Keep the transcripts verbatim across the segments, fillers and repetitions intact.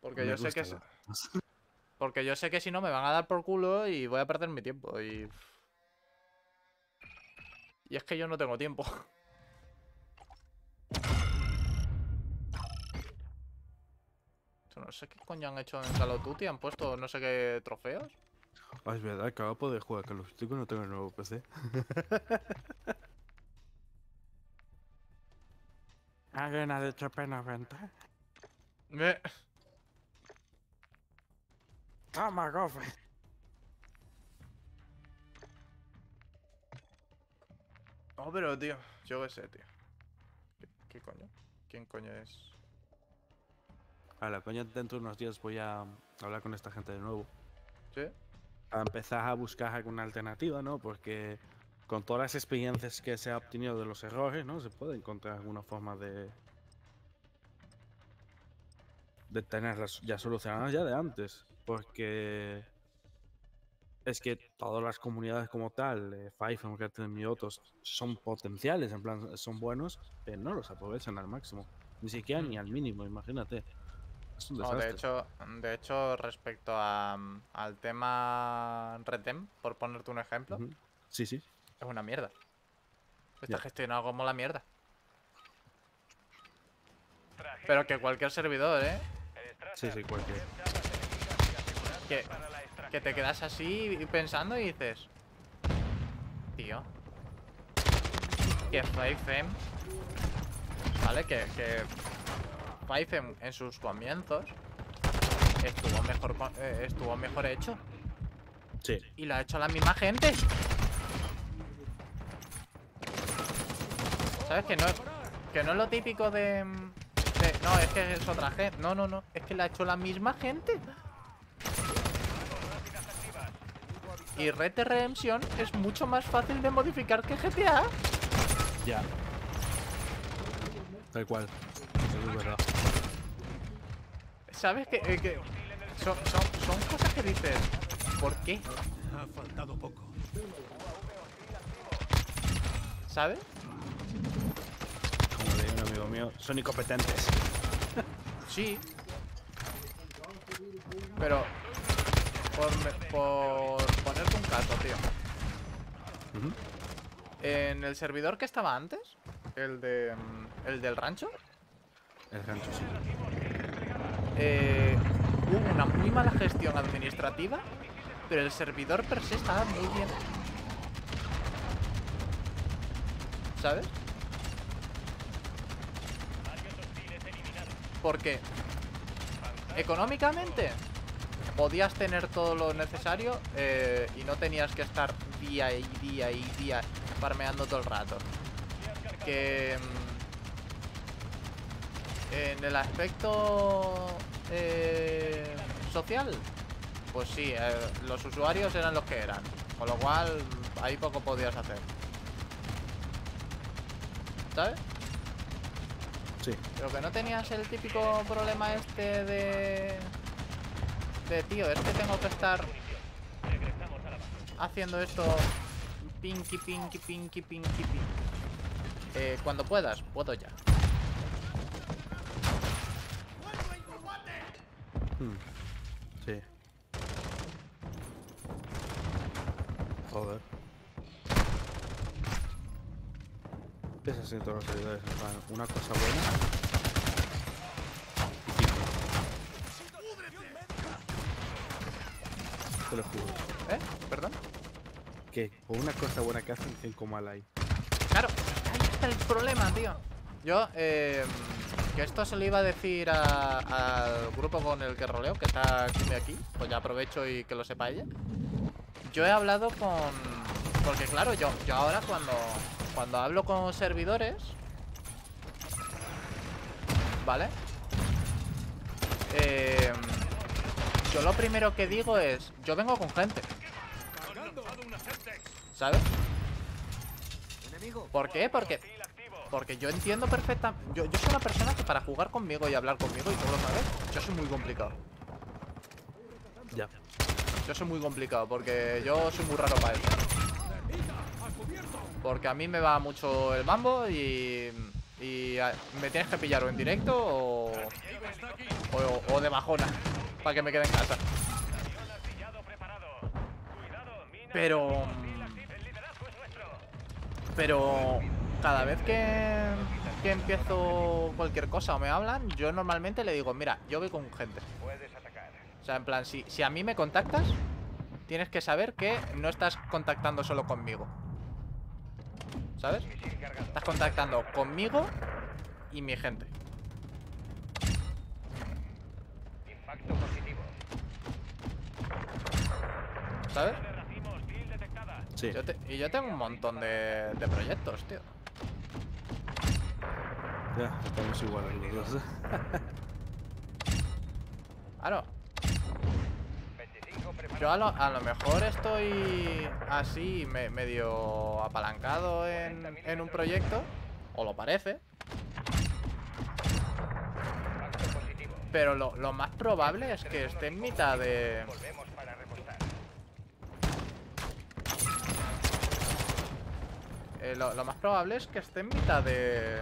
Porque Me yo sé gusta, que... ¿no? Porque yo sé que si no me van a dar por culo y voy a perder mi tiempo. Y... Y es que yo no tengo tiempo. No sé qué coño han hecho en Call of Duty. Han puesto no sé qué trofeos. Ah, es verdad, que ahora poder jugar Call of Duty cuando tengo el nuevo P C. ¿Alguien ha dicho P noventa? Me... Toma, gofre. Oh, pero tío, yo qué sé, tío. ¿Qué, qué coño? ¿Quién coño es? A la coña, dentro de unos días voy a hablar con esta gente de nuevo. ¿Sí? A empezar a buscar alguna alternativa, ¿no? Porque con todas las experiencias que se ha obtenido de los errores, ¿no? Se puede encontrar alguna forma de... de tenerlas ya solucionadas ya de antes. Porque... es que todas las comunidades como tal, eh, Five, Red y otros, son potenciales, en plan, son buenos, pero no los aprovechan al máximo. Ni siquiera Mm. ni al mínimo, imagínate. Es un No, de desastre. hecho, de hecho, respecto a, mm, al tema Redem, por ponerte un ejemplo, Ujú. Sí, sí. es una mierda. Está Ya. gestionado como la mierda. Pero que cualquier servidor, ¿eh? Sí, sí, cualquier. Que, que te quedas así pensando y dices... Tío. Que Five M... ¿Vale? Que, que Five M en sus comienzos estuvo mejor, con- eh, estuvo mejor hecho. Sí. Y lo ha hecho la misma gente. ¿Sabes? Que no, que no es lo típico de, de... No, es que es otra gente. No, no, no. Es que la ha hecho la misma gente. Y Red Dead Redemption es mucho más fácil de modificar que G T A. Ya. Tal cual. Eso es verdad. ¿Sabes? Que, eh, que son, son, son cosas que dices. ¿Por qué? Ha faltado poco. ¿Sabes? Como le digo un amigo mío, son incompetentes. Sí. Pero... Por, por ponerte un caso, tío. Ujú. En el servidor que estaba antes, el de el del rancho, El rancho, sí. eh, hubo una muy mala gestión administrativa, pero el servidor per se estaba muy bien. ¿Sabes? Porque económicamente podías tener todo lo necesario eh, y no tenías que estar día y día y día farmeando todo el rato. Que mm, en el aspecto eh, social, pues sí, eh, los usuarios eran los que eran, con lo cual ahí poco podías hacer. ¿Sabes? Sí. Pero que no tenías el típico problema este de... De tío, es que tengo que estar haciendo esto pinky, pinky, pinky, pinky, pinky. Eh, cuando puedas, puedo ya. Hmm. Sí. Joder. Es así todos los servidores, en plan, una cosa buena. Te lo juro. ¿Eh? ¿Perdón? Que por una cosa buena que hacen, cinco mal hay. Claro, ahí está el problema, tío. Yo, eh, que esto se lo iba a decir a- al grupo con el que roleo, que está aquí de aquí. Pues ya aprovecho y que lo sepa ella. Yo he hablado con... Porque claro, yo, yo ahora cuando, cuando hablo con servidores, ¿vale? Eh, yo lo primero que digo es, yo vengo con gente, ¿sabes? ¿Por qué? Porque Porque yo entiendo perfectamente. Yo, yo soy una persona que para jugar conmigo y hablar conmigo, y tú lo sabes, yo soy muy complicado. Ya. Yo soy muy complicado porque yo soy muy raro para eso. Porque a mí me va mucho el mambo y... Y a- me tienes que pillar o en directo o, o, o de bajona para que me quede en casa. Pero... Pero... Cada vez que, que empiezo cualquier cosa o me hablan, yo normalmente le digo, mira, yo voy con gente. O sea, en plan, si, si a mí me contactas, tienes que saber que no estás contactando solo conmigo. ¿Sabes? Estás contactando conmigo y mi gente. ¿Sabes? Sí. Yo te- y yo tengo un montón de, de proyectos, tío. Ya, estamos iguales los dos. Claro. Yo a lo, a lo mejor estoy así, me- medio apalancado en, en un proyecto, o lo parece. Pero lo, lo más probable es que esté en mitad de... Eh, lo, lo más probable es que esté en mitad de...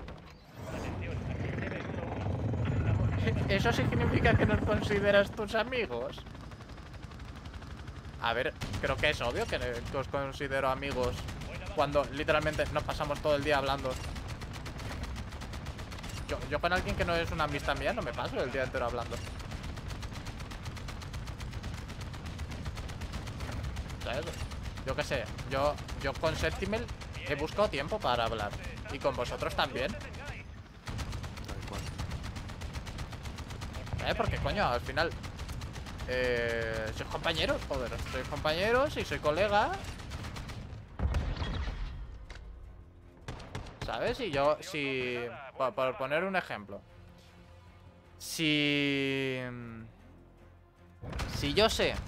¿Eso significa que nos consideras tus amigos? A ver, creo que es obvio que, que os considero amigos cuando literalmente nos pasamos todo el día hablando. Yo, yo con alguien que no es una amistad mía no me paso el día entero hablando. ¿Sabes? Yo qué sé, yo, yo con Sentinel he buscado tiempo para hablar. Y con vosotros también. ¿Eh? Porque coño, al final eh, sois compañeros, joder. Sois compañeros y soy colega. ¿Sabes? Y yo, si... Por, por poner un ejemplo. Si... Si yo sé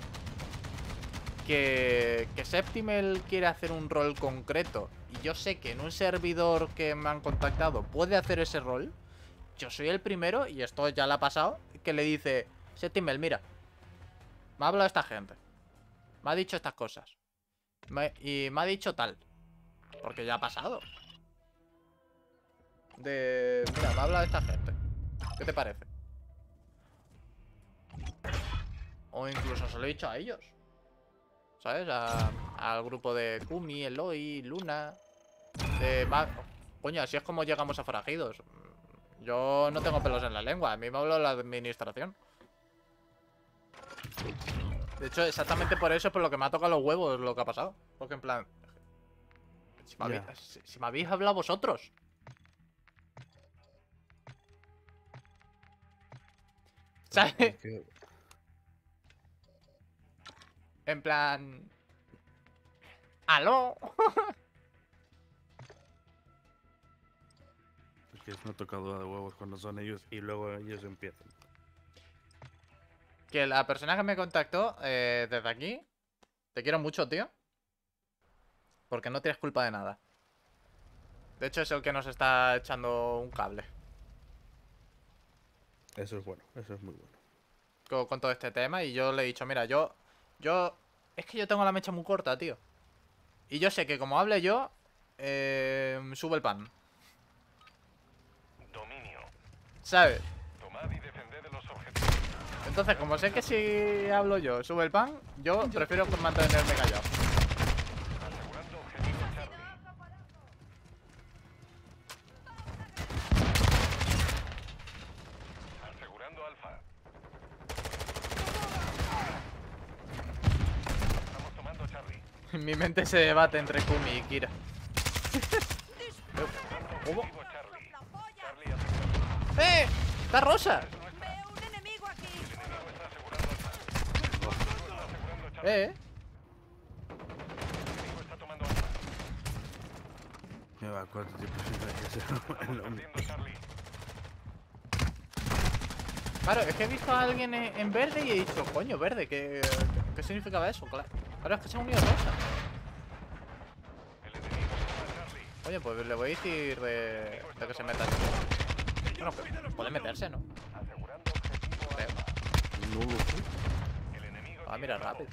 que, que Septimel quiere hacer un rol concreto y yo sé que en un servidor que me han contactado puede hacer ese rol, yo soy el primero, y esto ya le ha pasado, que le dice: Septimel, mira, me ha hablado esta gente, me ha dicho estas cosas, me- y me ha dicho tal. Porque ya ha pasado. De... Mira, me ha hablado esta gente, ¿qué te parece? O incluso se lo he dicho a ellos, ¿sabes? A- al grupo de Kumi, Eloy, Luna. De... Ma- Coño, así es como llegamos a forajidos. Yo no tengo pelos en la lengua. A mí me habló la administración. De hecho, exactamente por eso es por lo que me ha tocado los huevos lo que ha pasado. Porque en plan... Si me, habéis, Ya. si, si me habéis hablado vosotros. ¿Sabes? Es que- En plan... ¡Aló! es que es una tocadura de huevos cuando son ellos y luego ellos empiezan. Que la persona que me contactó eh, desde aquí, te quiero mucho, tío. Porque no tienes culpa de nada. De hecho, es el que nos está echando un cable Eso es bueno, eso es muy bueno. con, con todo este tema. Y yo le he dicho, mira, yo... Yo... Es que yo tengo la mecha muy corta, tío. Y yo sé que como hable yo, eh, sube el pan. Dominio. ¿Sabes? Tomad y defended los objetivos. Entonces, como sé que si hablo yo, sube el pan, yo prefiero mantenerme callado. Asegurando objetivo Charlie. Asegurando Alfa. Estamos tomando Charlie. Mi mente se debate entre Kumi y Kira. ¿Cómo? Objetivo Charlie. Charlie asegurando. ¡Eh! ¡Está rosa! Veo un enemigo aquí. El enemigo está asegurando Alfa. Está asegurando Charlie. ¡Eh! El enemigo está tomando Alfa. Me va, cuánto tiempo sin que sea el nombre. Perdiendo Charlie. Claro, es que he visto a alguien en en verde y he dicho, coño, verde, ¿qué, qué significaba eso? Claro, claro, es que se ha unido rosa. El enemigo toma Charlie. Oye, pues le voy a decir de, de que se meta. Bueno, que puede meterse, ¿no? Asegurando objetivo Creo. Alfa. No lo sé. El enemigo Ah, mira, tiene rápido.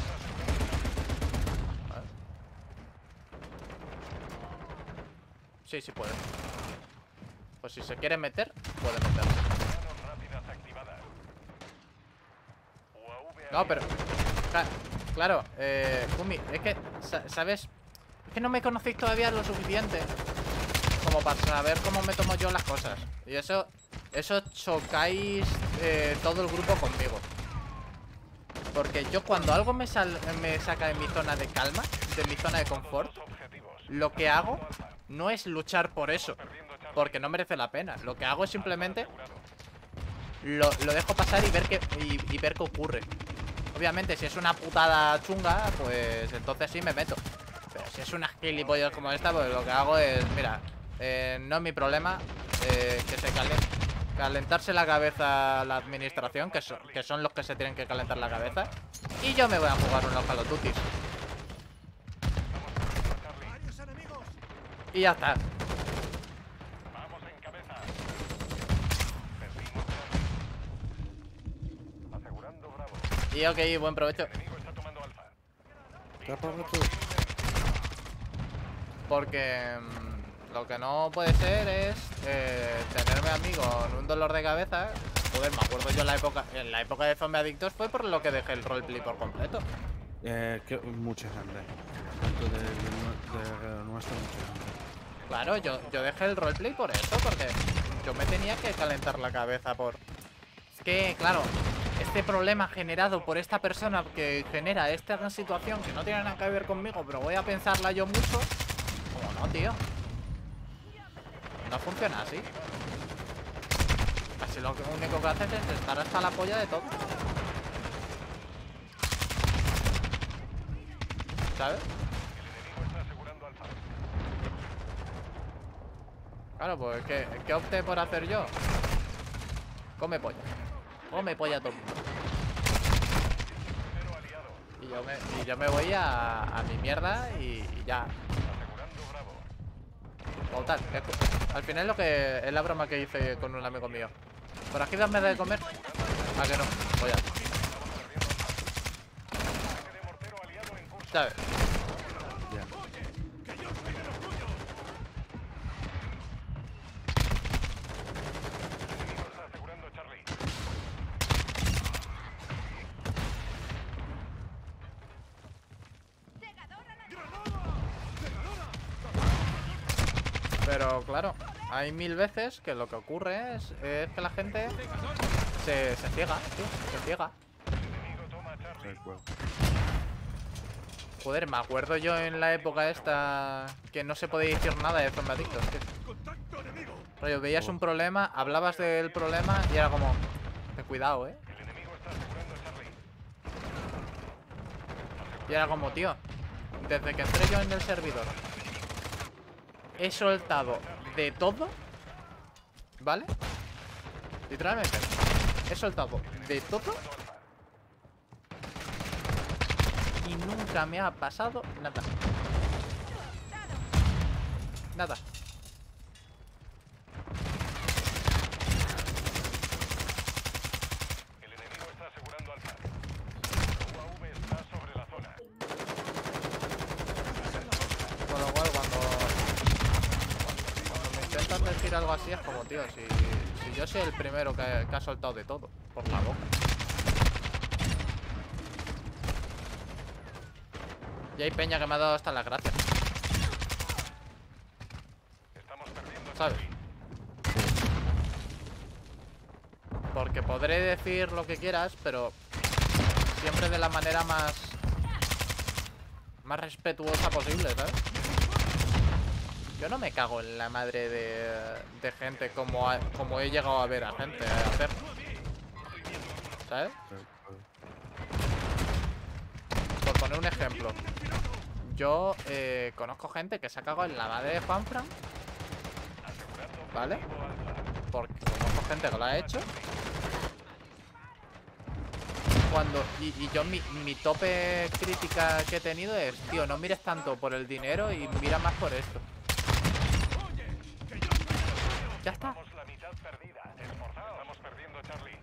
A ver. Sí, sí puede. Pues si se quiere meter, puede meter. Manos rápidas activadas. U A V No, pero... cla- Claro, eh... Kumi, es que... sa- ¿sabes? Es que no me conocéis todavía lo suficiente como para saber cómo me tomo yo las cosas. Y eso... Eso chocáis eh, todo el grupo conmigo. Porque yo cuando algo me, sal me saca de mi zona de calma, de mi zona de confort, objetivos. lo que hago no es luchar por eso, porque no merece la pena. Lo que hago es simplemente lo, lo dejo pasar y ver qué y, y ver qué ocurre. Obviamente, si es una putada chunga, pues entonces sí me meto. Pero si es una gilipollas como esta, pues lo que hago es, mira, eh, no es mi problema, eh, que se caliente. Calentarse la cabeza la administración, que, so, que son los que se tienen que calentar la cabeza. Y yo me voy a jugar unos Call of Duty. Y ya está. Vamos en cabeza. Perdimos. Asegurando Bravo. Y ok, buen provecho. El enemigo está tomando alfa. Tapa rato. Porque mmm, lo que no puede ser es eh, tenerme a mí con un dolor de cabeza. Joder, me acuerdo yo en la época, en la época de Zombie Adictos fue por lo que dejé el roleplay por completo. Eh, que mucha gente. Tanto de, de, de, de nuestra mucha gente. Claro, yo, yo dejé el roleplay por eso, porque yo me tenía que calentar la cabeza por... Es que, claro, este problema generado por esta persona que genera esta situación que no tiene nada que ver conmigo, pero voy a pensarla yo mucho. Como no, tío. No funciona así. Así lo único que haces es estar hasta la polla de todo. ¿Sabes? El enemigo está asegurando alfa. Claro, pues ¿qué, qué opté por hacer yo? Come polla. Come polla todo el mundo. Cero aliado. Y yo me, y yo me voy a, a mi mierda y, y ya. Asegurando Bravo. Total, es- al final es lo que es la broma que hice con un amigo mío. Por aquí dame de comer. ¿A que no? Polla. Ataque de mortero aliado en curso. ¿Sabes? Ya. El enemigo está asegurando Charlie. Pero claro, hay mil veces que lo que ocurre es, es que la gente se, se ciega, tío, se ciega. El enemigo toma Charlie. Recuerdo. Joder, me acuerdo yo en la época esta que no se podía decir nada de Zombie Adictos, tío. Rollo, veías un problema, hablabas del problema y era como... Ten cuidado, eh. El enemigo está asegurando Charlie. Y era como, tío, desde que entré yo en el servidor he soltado de todo, ¿vale? Literalmente he soltado de todo y nunca me ha pasado nada. Nada. El enemigo está asegurando alfa. U A V está sobre la zona. Con lo cual cuando Cuando me intentan decir algo así es como, tío, si, si yo soy el primero que, que ha soltado de todo por la boca. Y hay peña que me ha dado hasta las gracias, Estamos perdiendo ¿sabes? Charlie. Porque podré decir lo que quieras, pero siempre de la manera más más respetuosa posible, ¿sabes? Yo no me cago en la madre de, de gente como, ha- como he llegado a ver a gente a hacer, ¿sabes? Recuerdo. Por poner un ejemplo, yo eh, conozco gente que se ha cagado en la madre de Juanfran, ¿vale? Porque conozco gente que lo ha hecho. Cuando, y, y yo mi, mi tope crítica que he tenido es, tío, no mires tanto por el dinero y mira más por esto. Ya está. Vamos la mitad perdida. Esforzaos. Estamos perdiendo Charlie.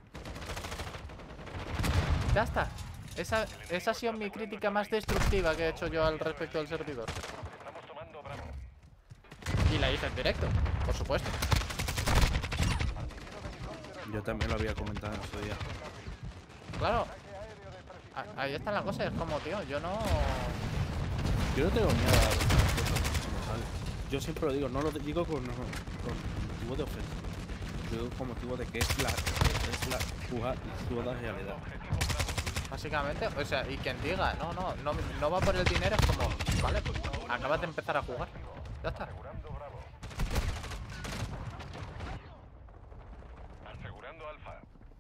Ya está. Esa, esa ha sido mi crítica más destructiva que he hecho yo al respecto del servidor. Estamos tomando Bravo. Y la hice en directo, por supuesto. Yo también lo había comentado en su día. Claro. A- Ahí está la cosa, es como, tío, yo no... Yo no tengo miedo a las cosas como tal. Yo siempre lo digo, no lo digo con, con motivo de ofensa. Lo digo con motivo de que es la, es la jugada, jugada realidad. Básicamente, o sea, y quien diga, no, no, no, no va por el dinero, es como, vale, pues acabas de empezar a jugar. Ya está. Asegurando Bravo. Asegurando Alfa.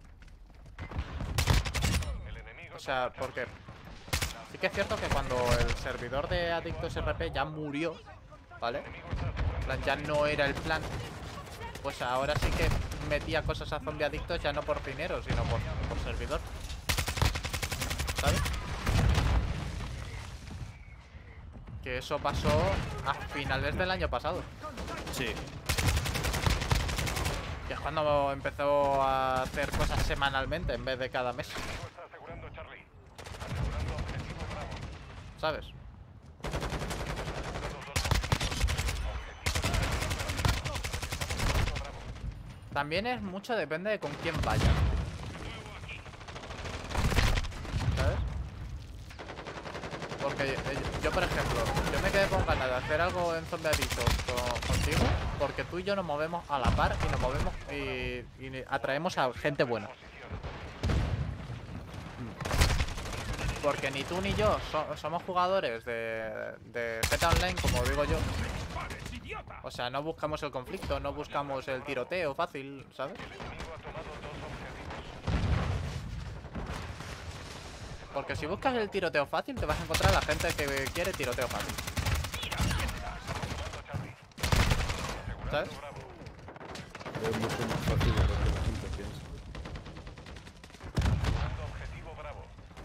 El enemigo... O sea, porque sí que es cierto que cuando el servidor de Adictos R P ya murió, ¿vale? En plan, ya no era el plan. Pues ahora sí que metía cosas a zombie adictos ya no por dinero, sino por, por servidor. ¿Sabes? Que eso pasó a finales del año pasado. Sí. Que es cuando empezó a hacer cosas semanalmente en vez de cada mes. Está asegurando Charlie. Asegurando objetivo Bravo. ¿Sabes? También es mucho, depende de con quién vayas. ¿Sabes? Porque yo, yo, por ejemplo, yo me quedé con ganas de hacer algo en Zombie Adictos con, contigo, porque tú y yo nos movemos a la par y nos movemos y, y atraemos a gente buena. Porque ni tú ni yo so, somos jugadores de, de Z Online, como digo yo. O sea, no buscamos el conflicto, no buscamos el tiroteo fácil, ¿sabes? Porque si buscas el tiroteo fácil, te vas a encontrar a la gente que quiere tiroteo fácil. ¿Sabes? Es mucho más fácil de lo que la gente piensa. Objetivo Bravo.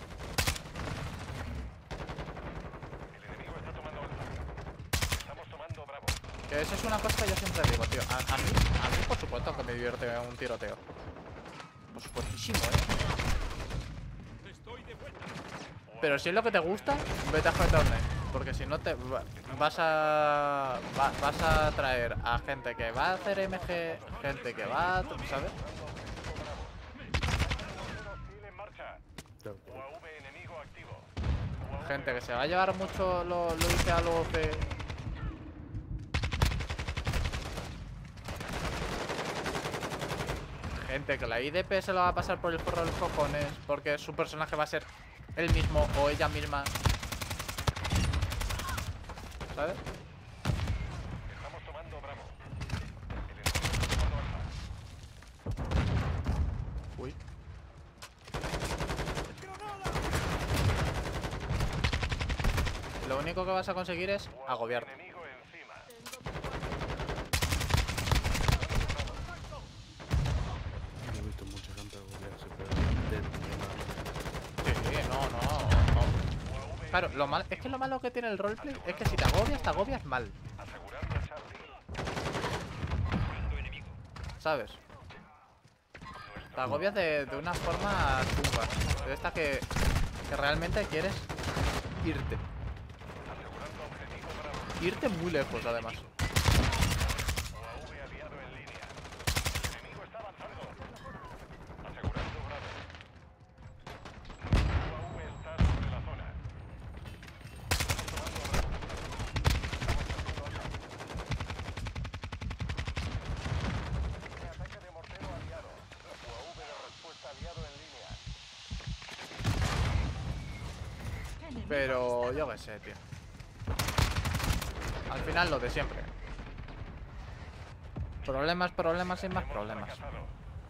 El enemigo está tomando Alfa. Estamos tomando Bravo. Que eso es una cosa que yo siempre digo, tío. A, a mí, a mí por supuesto que me divierte un tiroteo. Por supuestísimo, eh. Pero si es lo que te gusta, vete a jugar online. Porque si no te va, vas a va, vas a traer a gente que va a hacer M G, gente que va a, ¿sabes? Hostil en marcha. Claro. U A V enemigo activo. Gente que se va a llevar mucho lo, lo hice a lo que... Gente que la I D P se lo va a pasar por el forro de los cojones porque su personaje va a ser él mismo o ella misma. ¿Sabes? Estamos tomando Bravo. El enemigo está tomando Alfa. Uy. Lo único que vas a conseguir es agobiarte. Enemigo encima. He visto mucha gente agobiarse, pero de Sí, no, no, no. Claro, lo mal, es que lo malo que tiene el roleplay es que si te agobias, te agobias mal. Asegurando a Charlie. ¿Sabes? Te agobias de, de una forma chunga. De esta que, que realmente quieres irte. Irte muy lejos, además. U A V aliado en línea. El enemigo está avanzando. Asegurando Bravo. U A V está sobre la zona. Estamos tomando Bravo. Estamos haciendo Alfa. Ataque de mortero aliado. U A V de respuesta aliado en línea. Pero yo qué sé, tío. Al final lo de siempre. Problemas, problemas y más problemas. Fracasado.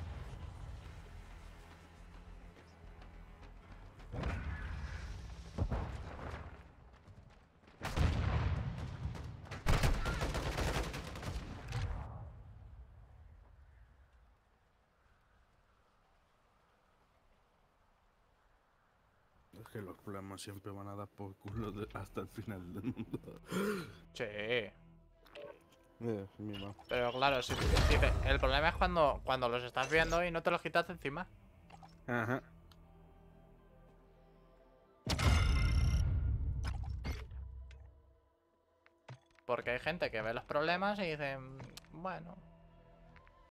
Es que los problemas siempre van a dar por culo de- hasta el final del mundo. Sí. Eh, mira. Pero claro, si, si te- el problema es cuando, cuando los estás viendo y no te los quitas de encima. Ajá. Porque hay gente que ve los problemas y dice, bueno,